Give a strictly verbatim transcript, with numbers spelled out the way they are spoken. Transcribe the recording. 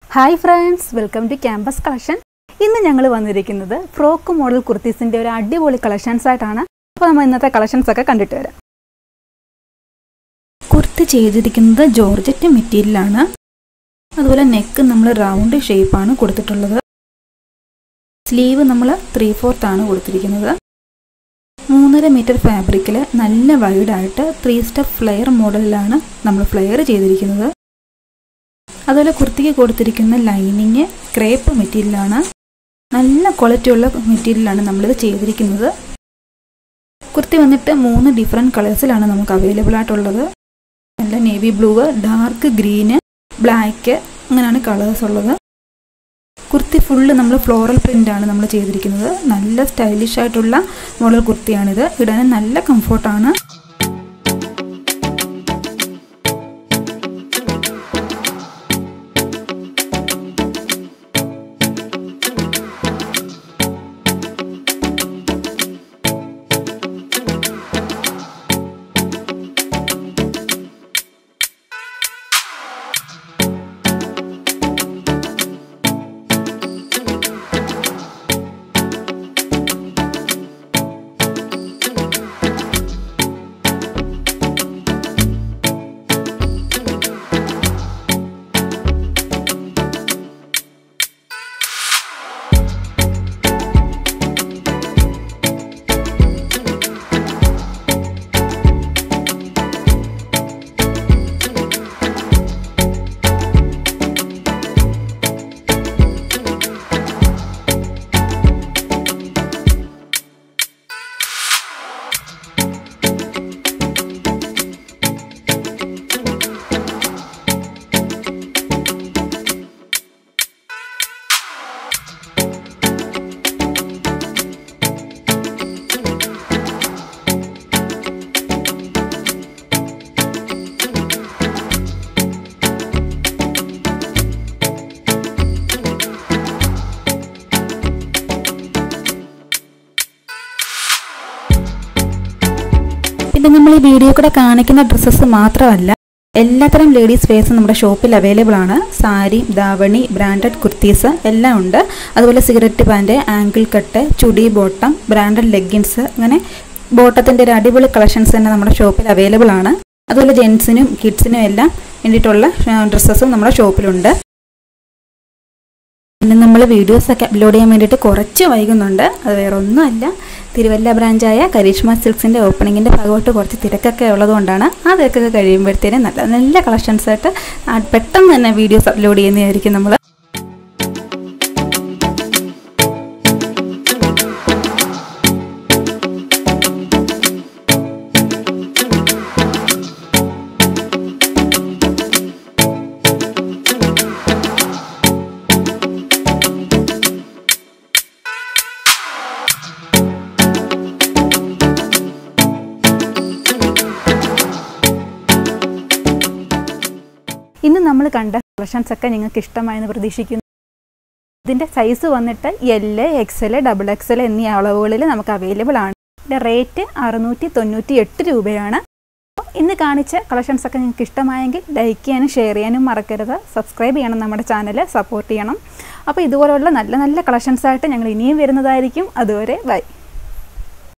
Hi friends, welcome to Campus Collection. ഇന്ന് ഞങ്ങൾ വന്നിരിക്കുന്നത് ഫ്രോക്ക് മോഡൽ കുർത്തീസിന്റെ ഒരു അടിപൊളി കളക്ഷൻസ് ആയിട്ടാണ്. അപ്പോൾ നമ്മൾ ഇന്നത്തെ കളക്ഷൻസ് ഒക്കെ കണ്ടിട്ട് വരാം. കുർത്തി ചെയ്തിരിക്കുന്നത് ജോർജറ്റ് മെറ്റീരിയലാണ്. അതുപോലെ നെക്ക് നമ്മൾ റൗണ്ട് ഷേപ്പ് ആണ് കൊടുത്തിട്ടുള്ളത്. സ്ലീവ് നമ്മൾ ത്രീ ഫോർത്ത് ആണ് കൊടുത്തിരിക്കുന്നത്. മൂന്നര മീറ്റർ ഫാബ്രിക്കിൽ നല്ല വൈഡ് ആയിട്ട് ത്രീ സ്റ്റെപ്പ് ഫ്ലെയർ മോഡലിലാണ് നമ്മൾ ഫ്ലെയർ ചെയ്തിരിക്കുന്നത്. അതുപോലെ കുർത്തിക്ക് കൊടുത്തിരിക്കുന്ന ലൈനിങ് ക്രേപ്പ് മെറ്റീരിയലാണ്. നല്ല ക്വാളിറ്റി ഉള്ള മെറ്റീരിയലാണ് നമ്മളിത് ചെയ്തിരിക്കുന്നത്. കുർത്തി വന്നിട്ട് മൂന്ന് ഡിഫറെൻറ്റ് കളേഴ്സിലാണ് നമുക്ക് അവൈലബിൾ ആയിട്ടുള്ളത്. നല്ല navy blue, dark green, black, അങ്ങനെയാണ് കളേഴ്സ് ഉള്ളത്. കുർത്തി ഫുള്ള് നമ്മൾ ഫ്ലോറൽ പ്രിൻ്റാണ് നമ്മൾ ചെയ്തിരിക്കുന്നത്. നല്ല സ്റ്റൈലിഷ് ആയിട്ടുള്ള മോഡൽ കുർത്തിയാണിത്. ഇടാൻ നല്ല കംഫർട്ടാണ്. പിന്നെ നമ്മൾ ഈ വീഡിയോ കൂടെ കാണിക്കുന്ന ഡ്രസ്സസ് മാത്രമല്ല, എല്ലാത്തരം ലേഡീസ് വെയർസും നമ്മുടെ ഷോപ്പിൽ അവൈലബിൾ ആണ്. സാരി, ദാവണി, ബ്രാൻഡഡ് കുർത്തീസ് എല്ലാം ഉണ്ട്. അതുപോലെ സിഗരറ്റ് പാൻറ്, ആങ്കിൾ കട്ട്, ചുടി ബോട്ടം, ബ്രാൻഡഡ് ലെഗിൻസ്, അങ്ങനെ ബോട്ടത്തിൻ്റെ ഒരു അടിപൊളി കളക്ഷൻസ് തന്നെ നമ്മുടെ ഷോപ്പിൽ അവൈലബിൾ ആണ്. അതുപോലെ ജെൻസിനും കിഡ്സിനും എല്ലാം വേണ്ടിയിട്ടുള്ള ഡ്രസ്സസും നമ്മുടെ ഷോപ്പിലുണ്ട്. പിന്നെ നമ്മൾ വീഡിയോസൊക്കെ അപ്ലോഡ് ചെയ്യാൻ വേണ്ടിയിട്ട് കുറച്ച് വൈകുന്നുണ്ട്. അത് വേറെ ഒന്നുമല്ല, തിരുവല്ല ബ്രാഞ്ചായ കരീഷ്മ സിൽക്സിൻ്റെ ഓപ്പണിങ്ങിൻ്റെ ഭാഗമായിട്ട് കുറച്ച് തിരക്കൊക്കെ ഉള്ളതുകൊണ്ടാണ്. അതൊക്കെ കഴിയുമ്പോഴത്തേനും നല്ല നല്ല കളക്ഷൻസായിട്ട് പെട്ടെന്ന് തന്നെ വീഡിയോസ് അപ്ലോഡ് ചെയ്യുന്നതായിരിക്കും നമ്മൾ. ഇന്ന് നമ്മൾ കണ്ട കളക്ഷൻസ് ഒക്കെ നിങ്ങൾക്ക് ഇഷ്ടമായെന്ന് പ്രതീക്ഷിക്കുന്നു. ഇതിൻ്റെ സൈസ് വന്നിട്ട് L, X L, double X L എന്നീ അളവുകളിൽ നമുക്ക് അവൈലബിൾ ആണ്. ഇതിൻ്റെ റേറ്റ് അറുന്നൂറ്റി തൊണ്ണൂറ്റി എട്ട് രൂപയാണ്. ഇന്ന് കാണിച്ച കളക്ഷൻസ് ഒക്കെ നിങ്ങൾക്ക് ഇഷ്ടമായെങ്കിൽ ലൈക്ക് ചെയ്യാനും ഷെയർ ചെയ്യാനും മറക്കരുത്. സബ്സ്ക്രൈബ് ചെയ്യണം, നമ്മുടെ ചാനൽ സപ്പോർട്ട് ചെയ്യണം. അപ്പോൾ ഇതുപോലുള്ള നല്ല നല്ല കളക്ഷൻസായിട്ട് ഞങ്ങൾ ഇനിയും വരുന്നതായിരിക്കും. അതുവരെ ബൈ.